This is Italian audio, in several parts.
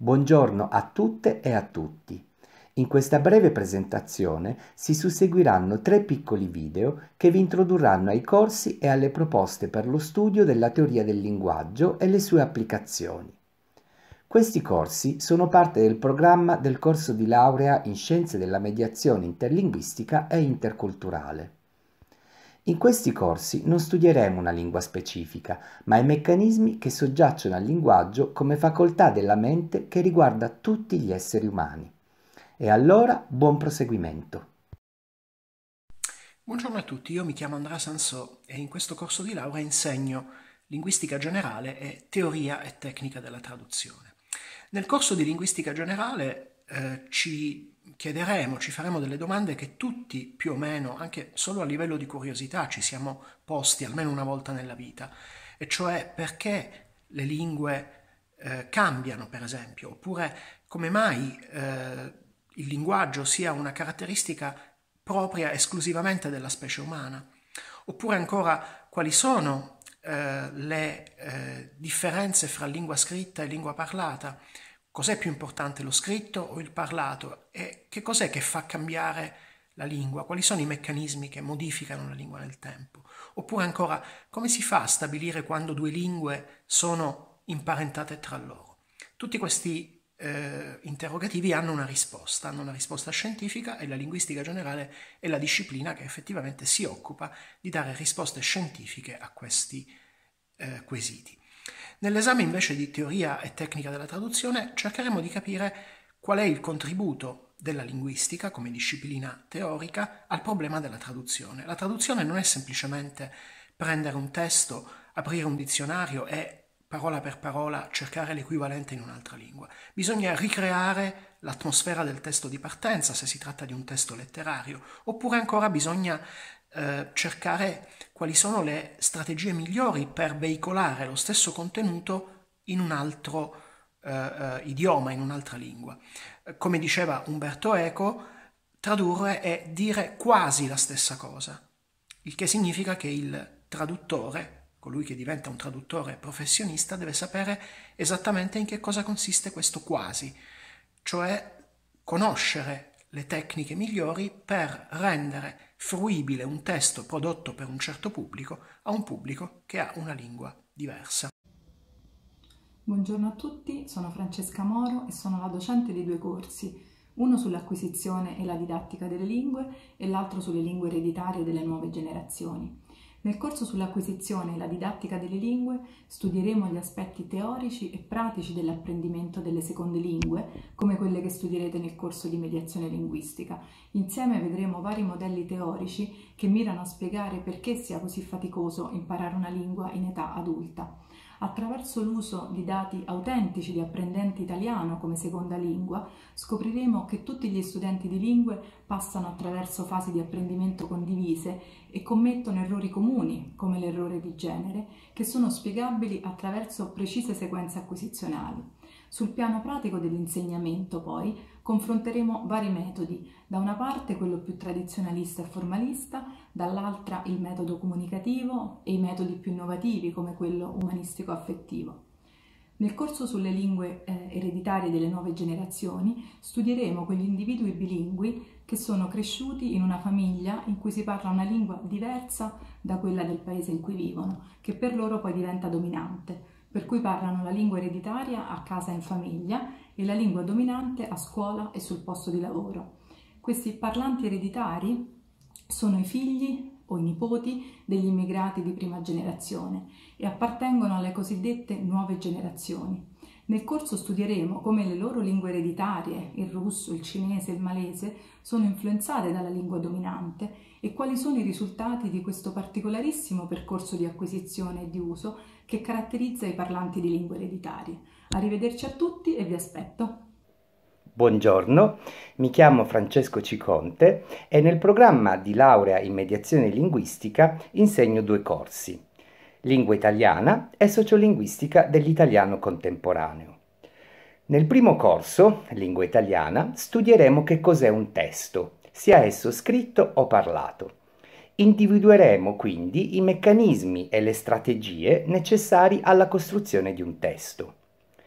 Buongiorno a tutte e a tutti. In questa breve presentazione si susseguiranno 3 piccoli video che vi introdurranno ai corsi e alle proposte per lo studio della teoria del linguaggio e le sue applicazioni. Questi corsi sono parte del programma del corso di laurea in Scienze della Mediazione Interlinguistica e Interculturale. In questi corsi non studieremo una lingua specifica, ma i meccanismi che soggiacciono al linguaggio come facoltà della mente che riguarda tutti gli esseri umani. E allora, buon proseguimento. Buongiorno a tutti, io mi chiamo Andrea Sansò e in questo corso di laurea insegno linguistica generale e teoria e tecnica della traduzione. Nel corso di linguistica generale ci faremo delle domande che tutti più o meno, anche solo a livello di curiosità, ci siamo posti almeno una volta nella vita, e cioè perché le lingue cambiano, per esempio, oppure come mai il linguaggio sia una caratteristica propria esclusivamente della specie umana, oppure ancora quali sono le differenze fra lingua scritta e lingua parlata. Cos'è più importante, lo scritto o il parlato? E che cos'è che fa cambiare la lingua? Quali sono i meccanismi che modificano la lingua nel tempo? Oppure ancora, come si fa a stabilire quando due lingue sono imparentate tra loro? Tutti questi interrogativi hanno una risposta scientifica, e la linguistica generale è la disciplina che effettivamente si occupa di dare risposte scientifiche a questi quesiti. Nell'esame invece di teoria e tecnica della traduzione cercheremo di capire qual è il contributo della linguistica come disciplina teorica al problema della traduzione. La traduzione non è semplicemente prendere un testo, aprire un dizionario e parola per parola cercare l'equivalente in un'altra lingua. Bisogna ricreare l'atmosfera del testo di partenza se si tratta di un testo letterario, oppure ancora bisogna cercare quali sono le strategie migliori per veicolare lo stesso contenuto in un altro idioma, in un'altra lingua. Come diceva Umberto Eco, tradurre è dire quasi la stessa cosa, il che significa che il traduttore, colui che diventa un traduttore professionista, deve sapere esattamente in che cosa consiste questo quasi, cioè conoscere le tecniche migliori per rendere fruibile un testo prodotto per un certo pubblico a un pubblico che ha una lingua diversa. Buongiorno a tutti, sono Francesca Moro e sono la docente di 2 corsi, uno sull'acquisizione e la didattica delle lingue e l'altro sulle lingue ereditarie delle nuove generazioni. Nel corso sull'acquisizione e la didattica delle lingue studieremo gli aspetti teorici e pratici dell'apprendimento delle seconde lingue, come quelle che studierete nel corso di mediazione linguistica. Insieme vedremo vari modelli teorici che mirano a spiegare perché sia così faticoso imparare una lingua in età adulta. Attraverso l'uso di dati autentici di apprendenti italiano come seconda lingua, scopriremo che tutti gli studenti di lingue passano attraverso fasi di apprendimento condivise e commettono errori comuni, come l'errore di genere, che sono spiegabili attraverso precise sequenze acquisizionali. Sul piano pratico dell'insegnamento, poi, confronteremo vari metodi, da una parte quello più tradizionalista e formalista, dall'altra il metodo comunicativo e i metodi più innovativi come quello umanistico-affettivo. Nel corso sulle lingue ereditarie delle nuove generazioni studieremo quegli individui bilingui che sono cresciuti in una famiglia in cui si parla una lingua diversa da quella del paese in cui vivono, che per loro poi diventa dominante, per cui parlano la lingua ereditaria a casa in famiglia e la lingua dominante a scuola e sul posto di lavoro. Questi parlanti ereditari sono i figli o i nipoti degli immigrati di prima generazione e appartengono alle cosiddette nuove generazioni. Nel corso studieremo come le loro lingue ereditarie, il russo, il cinese e il malese, sono influenzate dalla lingua dominante e quali sono i risultati di questo particolarissimo percorso di acquisizione e di uso che caratterizza i parlanti di lingue ereditarie. Arrivederci a tutti e vi aspetto. Buongiorno, mi chiamo Francesco Ciconte e nel programma di laurea in mediazione linguistica insegno 2 corsi, lingua italiana e sociolinguistica dell'italiano contemporaneo. Nel primo corso, lingua italiana, studieremo che cos'è un testo, sia esso scritto o parlato. Individueremo quindi i meccanismi e le strategie necessari alla costruzione di un testo.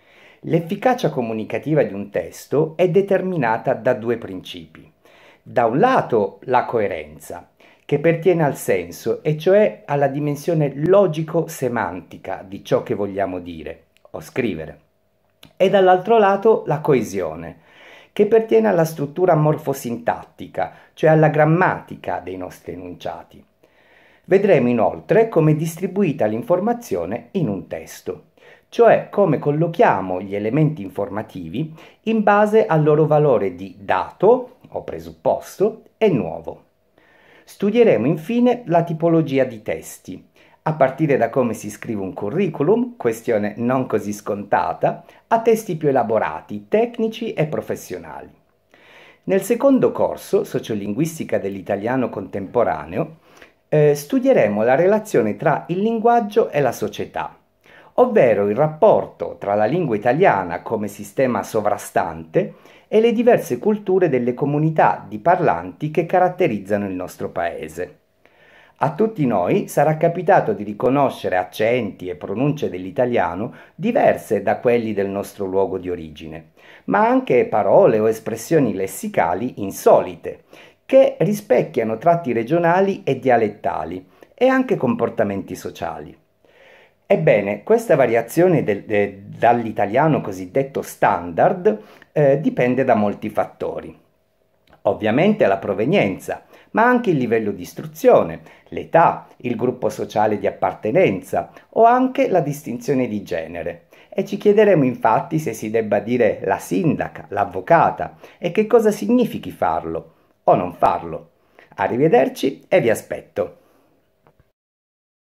L'efficacia comunicativa di un testo è determinata da due principi. Da un lato la coerenza, che pertiene al senso, e cioè alla dimensione logico-semantica di ciò che vogliamo dire o scrivere. E dall'altro lato la coesione, che pertiene alla struttura morfosintattica, cioè alla grammatica dei nostri enunciati. Vedremo inoltre come è distribuita l'informazione in un testo, cioè come collochiamo gli elementi informativi in base al loro valore di dato o presupposto e nuovo. Studieremo infine la tipologia di testi, a partire da come si scrive un curriculum, questione non così scontata, a testi più elaborati, tecnici e professionali. Nel secondo corso, Sociolinguistica dell'italiano contemporaneo, studieremo la relazione tra il linguaggio e la società, ovvero il rapporto tra la lingua italiana come sistema sovrastante e le diverse culture delle comunità di parlanti che caratterizzano il nostro paese. A tutti noi sarà capitato di riconoscere accenti e pronunce dell'italiano diverse da quelli del nostro luogo di origine, ma anche parole o espressioni lessicali insolite, che rispecchiano tratti regionali e dialettali e anche comportamenti sociali. Ebbene, questa variazione dall'italiano cosiddetto standard dipende da molti fattori. Ovviamente la provenienza, ma anche il livello di istruzione, l'età, il gruppo sociale di appartenenza o anche la distinzione di genere. E ci chiederemo infatti se si debba dire la sindaca, l'avvocata e che cosa significhi farlo o non farlo. Arrivederci e vi aspetto.